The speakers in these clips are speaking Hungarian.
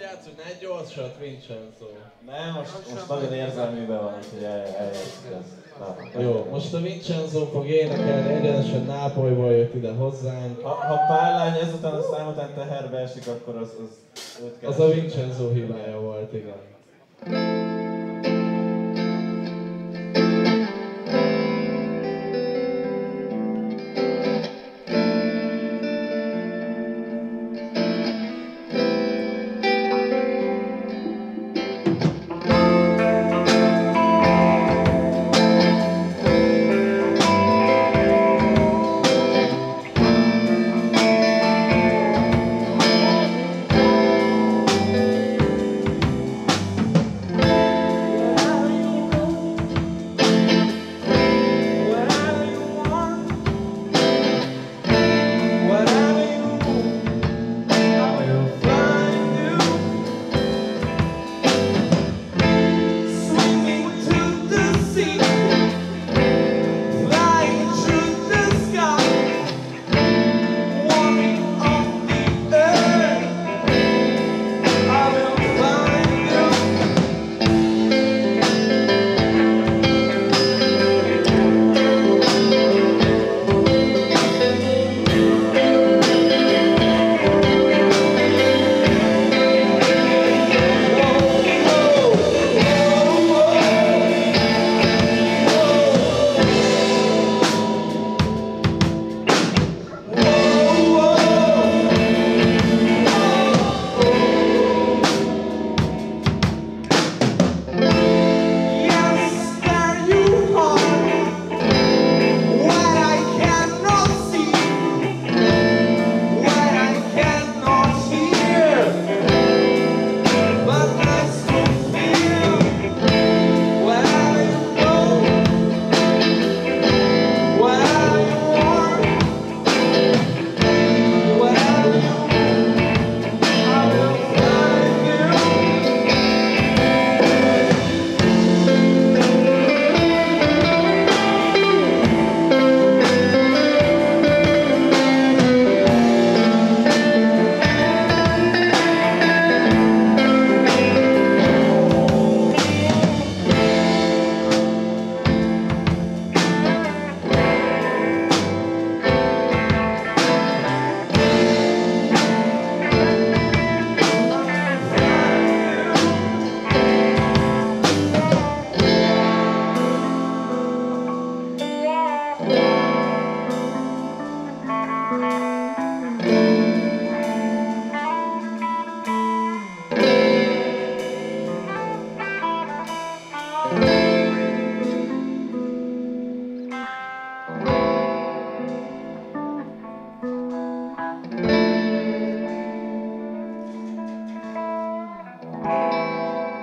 játszunk, ne egy gyorsat, Vincenzo. Nem, most nagyon érzelműben van, úgyhogy eljátszunk ezt. Jó, most a Vincenzo fog énekelni, egyenesen Nápolyból jött ide hozzánk. Ha pár lány ezután a szám után teherbe esik, akkor az őt keresik. Az a Vincenzo hibája volt, igen.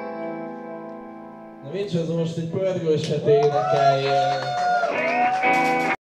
Na Vincenzo most egy pörgőset énekeljen.